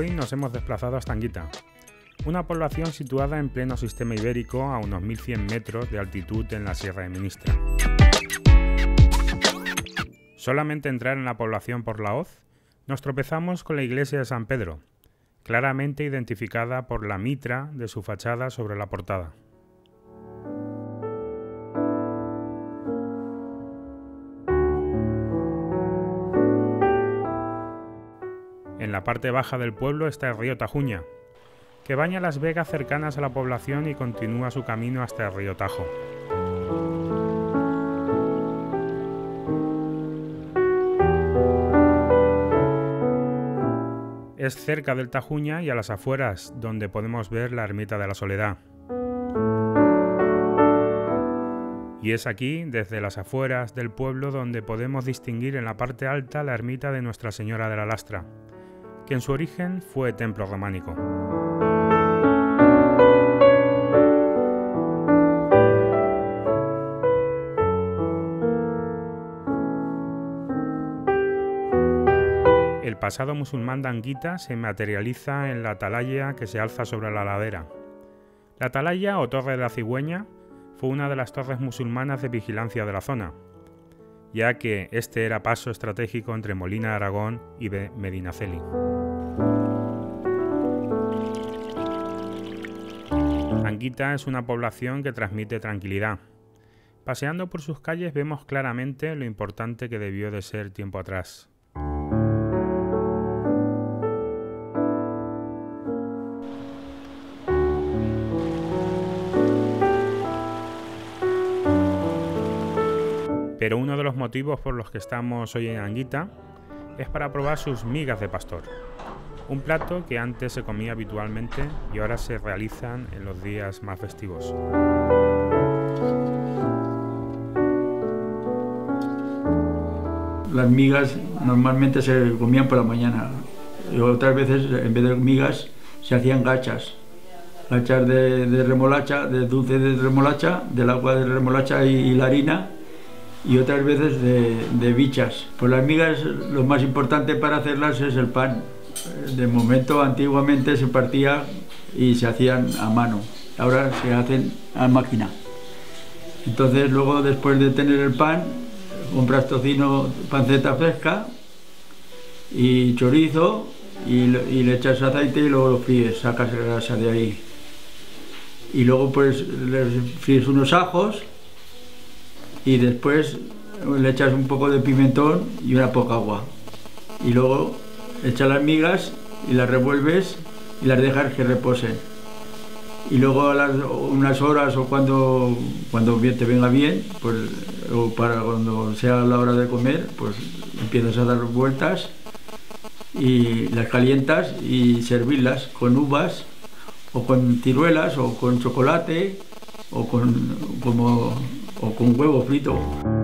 Hoy nos hemos desplazado hasta Anguita, una población situada en pleno sistema ibérico a unos 1100 metros de altitud en la Sierra de Ministra. Solamente entrar en la población por la hoz, nos tropezamos con la iglesia de San Pedro, claramente identificada por la mitra de su fachada sobre la portada. En la parte baja del pueblo está el río Tajuña, que baña las vegas cercanas a la población y continúa su camino hasta el río Tajo. Es cerca del Tajuña y a las afueras donde podemos ver la ermita de la Soledad. Y es aquí, desde las afueras del pueblo, donde podemos distinguir en la parte alta la ermita de Nuestra Señora de la Lastra, que en su origen fue templo románico. El pasado musulmán de Anguita se materializa en la atalaya que se alza sobre la ladera. La atalaya o Torre de la Cigüeña fue una de las torres musulmanas de vigilancia de la zona, ya que este era paso estratégico entre Molina de Aragón y Medinaceli. Anguita es una población que transmite tranquilidad. Paseando por sus calles vemos claramente lo importante que debió de ser tiempo atrás. Pero uno de los motivos por los que estamos hoy en Anguita es para probar sus migas de pastor, un plato que antes se comía habitualmente y ahora se realizan en los días más festivos. Las migas normalmente se comían por la mañana y otras veces en vez de migas se hacían gachas. Gachas de remolacha, de dulce de remolacha, del agua de remolacha y la harina, y otras veces de bichas. Pues las migas, lo más importante para hacerlas es el pan. De momento, antiguamente se partía y se hacían a mano, ahora se hacen a máquina. Entonces luego, después de tener el pan, compras tocino, panceta fresca y chorizo y le echas aceite y luego lo fríes, sacas la grasa de ahí. Y luego pues le fríes unos ajos y después le echas un poco de pimentón y una poca agua. Y luego echas las migas y las revuelves y las dejas que reposen. Y luego a unas horas o cuando te venga bien, pues, o para cuando sea la hora de comer, pues empiezas a dar vueltas y las calientas y servirlas con uvas o con ciruelas o con chocolate o con huevo frito.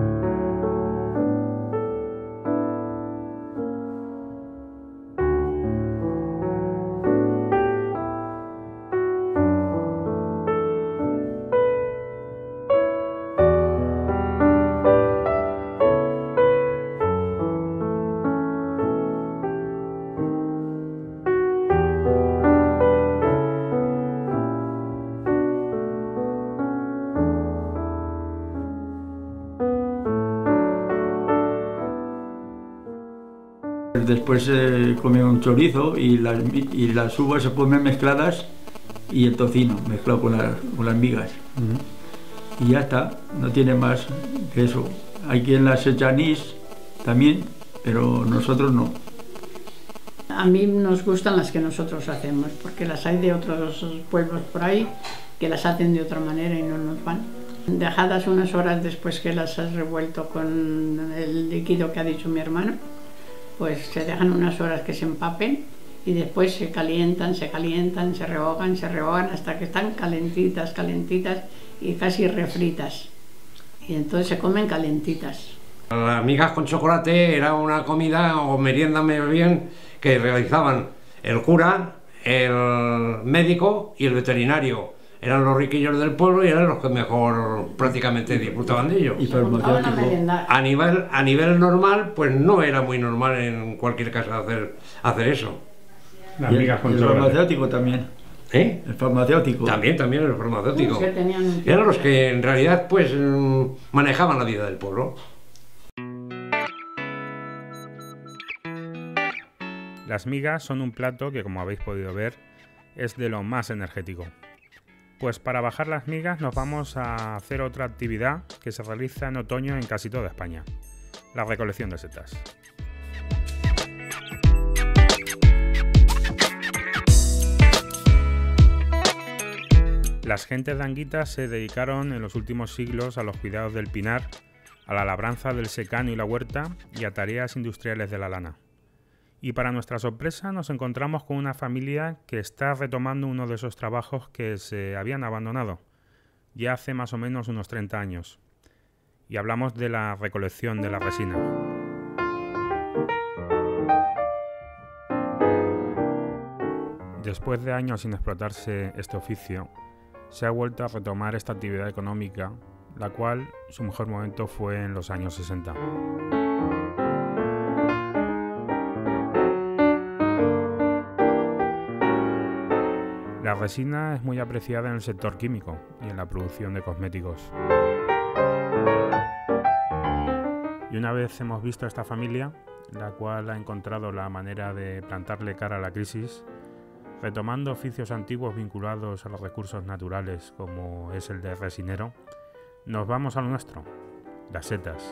Después se come un chorizo y las uvas se comen mezcladas y el tocino mezclado con las migas. Y ya está, no tiene más que eso. Hay quien las echa anís también, pero nosotros no. A mí nos gustan las que nosotros hacemos, porque las hay de otros pueblos por ahí que las hacen de otra manera y no nos van. Dejadas unas horas después que las has revuelto con el líquido que ha dicho mi hermano, pues se dejan unas horas que se empapen y después se calientan, se rehogan hasta que están calentitas y casi refritas. Y entonces se comen calentitas. Las migas con chocolate era una comida o merienda bien que realizaban el cura, el médico y el veterinario. Eran los riquillos del pueblo y eran los que mejor prácticamente disfrutaban de ello. Y a nivel normal, pues no era muy normal en cualquier caso hacer eso. Las migas con el chocolate. farmacéutico también. ¿Eh? El farmacéutico. También el farmacéutico. Los que tenían un Eran los que en realidad pues manejaban la vida del pueblo. Las migas son un plato que, como habéis podido ver, es de lo más energético. Pues para bajar las migas nos vamos a hacer otra actividad que se realiza en otoño en casi toda España: la recolección de setas. Las gentes de Anguita se dedicaron en los últimos siglos a los cuidados del pinar, a la labranza del secano y la huerta y a tareas industriales de la lana. Y para nuestra sorpresa nos encontramos con una familia que está retomando uno de esos trabajos que se habían abandonado ya hace más o menos unos 30 años. Y hablamos de la recolección de la resina. Después de años sin explotarse este oficio, se ha vuelto a retomar esta actividad económica, la cual su mejor momento fue en los años 60. La resina es muy apreciada en el sector químico y en la producción de cosméticos. Y una vez hemos visto a esta familia, la cual ha encontrado la manera de plantarle cara a la crisis, retomando oficios antiguos vinculados a los recursos naturales como es el de resinero, nos vamos a lo nuestro, las setas.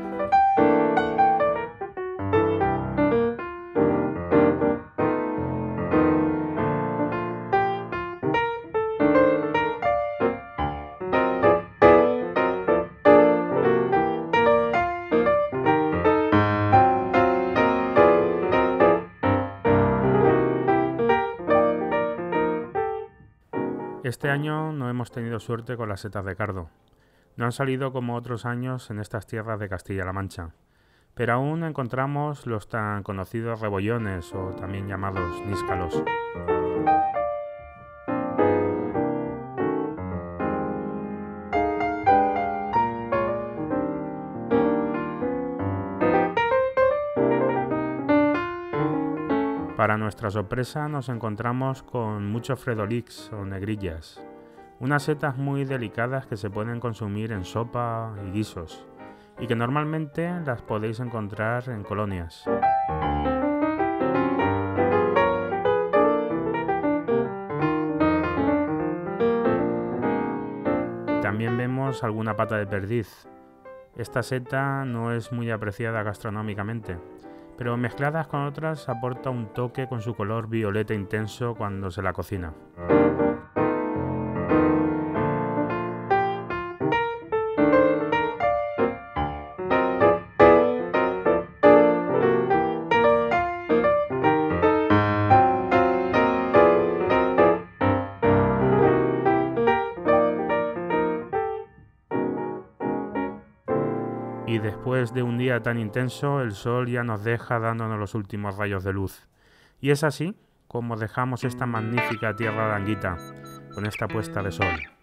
Este año no hemos tenido suerte con las setas de cardo. No han salido como otros años en estas tierras de Castilla-La Mancha, pero aún encontramos los tan conocidos rebollones o también llamados níscalos. Para nuestra sorpresa nos encontramos con muchos fredolix o negrillas, unas setas muy delicadas que se pueden consumir en sopa y guisos, y que normalmente las podéis encontrar en colonias. También vemos alguna pata de perdiz. Esta seta no es muy apreciada gastronómicamente, pero mezcladas con otras aporta un toque con su color violeta intenso cuando se la cocina. Y después de un día tan intenso, el sol ya nos deja dándonos los últimos rayos de luz. Y es así como dejamos esta magnífica tierra de Anguita, con esta puesta de sol.